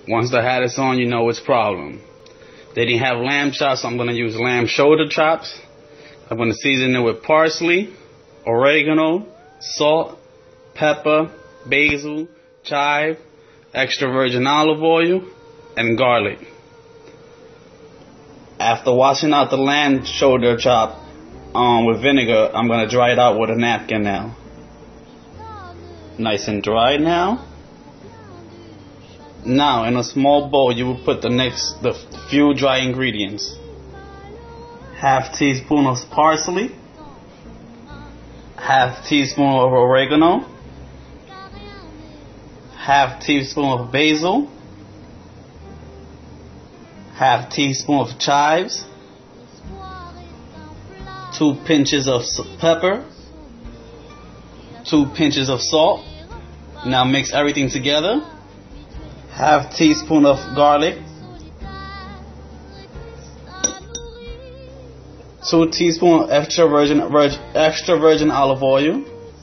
Once the hat is on, you know it's problem. They didn't have lamb chops, so I'm going to use lamb shoulder chops. I'm going to season it with parsley, oregano, salt, pepper, basil, chive, extra virgin olive oil, and garlic. After washing out the lamb shoulder chop with vinegar, I'm going to dry it out with a napkin now. Nice and dry now. Now, in a small bowl, you will put the few dry ingredients. Half teaspoon of parsley, half teaspoon of oregano, half teaspoon of basil, half teaspoon of chives, 2 pinches of pepper, 2 pinches of salt. Now mix everything together. Half teaspoon of garlic, 2 teaspoons of extra virgin olive oil.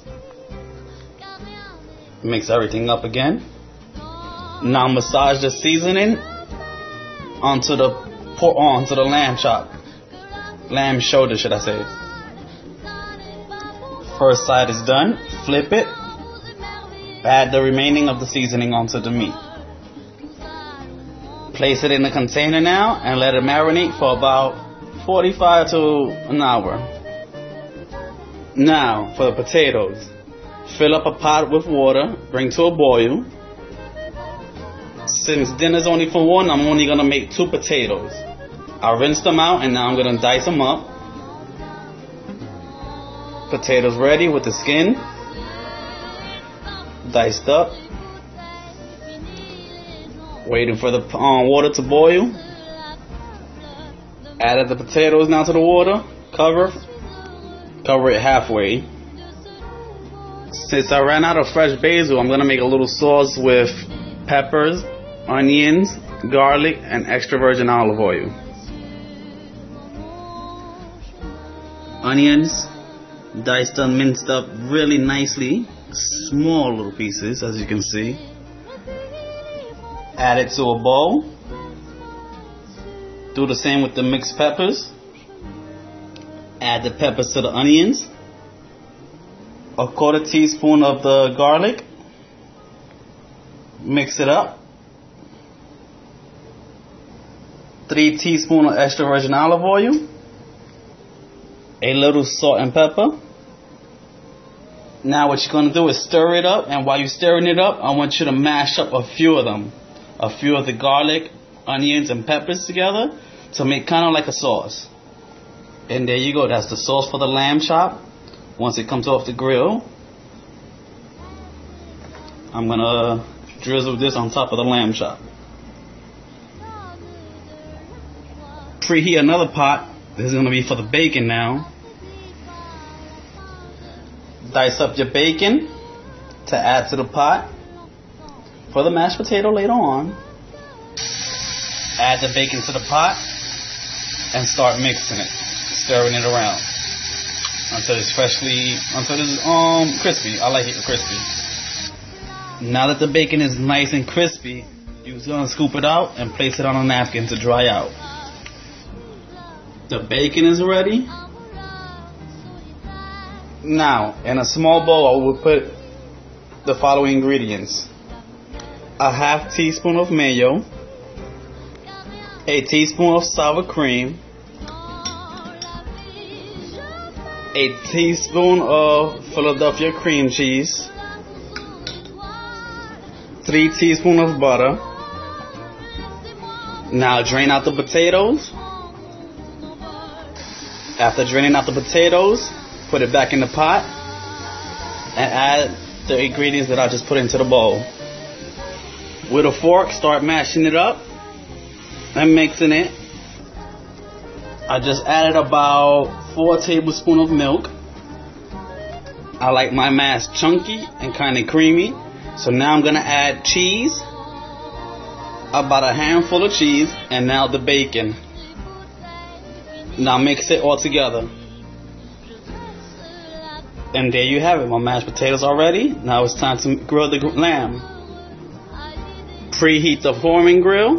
Mix everything up again. Now massage the seasoning onto the lamb shoulder, should I say. First side is done. Flip it. Add the remaining of the seasoning onto the meat. Place it in a container now and let it marinate for about 45 to an hour. Now for the potatoes. Fill up a pot with water, bring to a boil. Since dinner's only for one, I'm only going to make 2 potatoes. I'll rinse them out and now I'm going to dice them up. Potatoes ready with the skin. Diced up. Waiting for the water to boil. Added the potatoes now to the water. Cover it halfway. Since I ran out of fresh basil, I'm going to make a little sauce with peppers, onions, garlic, and extra virgin olive oil. Onions, diced and minced up really nicely. Small little pieces, as you can see. Add it to a bowl. Do the same with the mixed peppers. Add the peppers to the onions. A 1/4 teaspoon of the garlic. Mix it up. 3 teaspoons of extra virgin olive oil. A little salt and pepper. Now what you're going to do is stir it up, and while you're stirring it up, I want you to mash up a few of them. A few of the garlic, onions, and peppers together to make kind of like a sauce. And there you go. That's the sauce for the lamb chop. Once it comes off the grill, I'm going to drizzle this on top of the lamb chop. Preheat another pot. This is going to be for the bacon now. Dice up your bacon to add to the pot. For the mashed potato later on. Add the bacon to the pot and start mixing it, stirring it around until it's crispy. I like it crispy. Now that the bacon is nice and crispy, you're gonna scoop it out and place it on a napkin to dry out. The bacon is ready. Now, in a small bowl, I will put the following ingredients. A half teaspoon of mayo, a teaspoon of sour cream, a teaspoon of Philadelphia cream cheese, 3 teaspoons of butter. Now drain out the potatoes. After draining out the potatoes, put it back in the pot and add the ingredients that I just put into the bowl. With a fork, start mashing it up and mixing it. I just added about 4 tablespoons of milk. I like my mash chunky and kind of creamy. So now I'm going to add cheese, about a handful of cheese, and now the bacon. Now mix it all together. And there you have it. My mashed potatoes are ready. Now it's time to grill the lamb. Preheat the forming grill.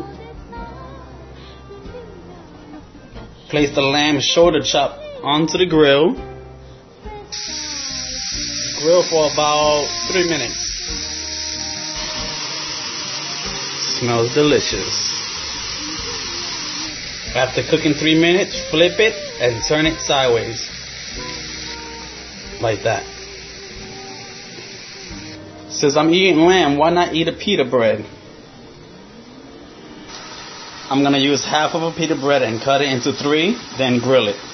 Place the lamb shoulder chop onto the grill. Grill for about 3 minutes. Smells delicious. After cooking 3 minutes, flip it and turn it sideways. Like that. Since I'm eating lamb, why not eat a pita bread? I'm going to use half of a pita bread and cut it into 3, then grill it.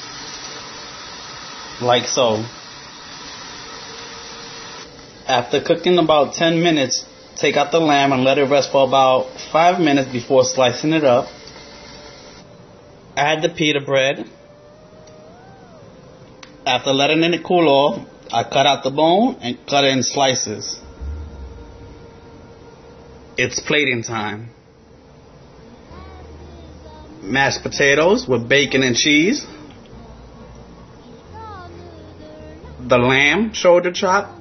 Like so. After cooking about 10 minutes, take out the lamb and let it rest for about 5 minutes before slicing it up. Add the pita bread. After letting it cool off, I cut out the bone and cut it in slices. It's plating time. Mashed potatoes with bacon and cheese. The lamb shoulder chop.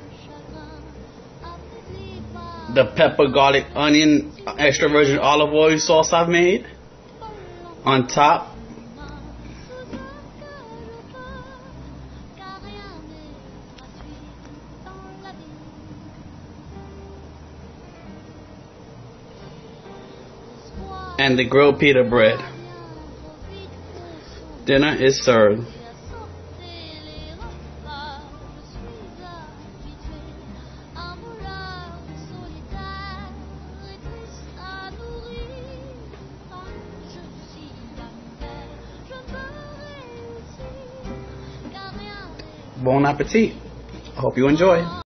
The pepper, garlic, onion, extra virgin olive oil sauce I've made. On top. And the grilled pita bread. Dinner is served. Bon appetit. I hope you enjoy.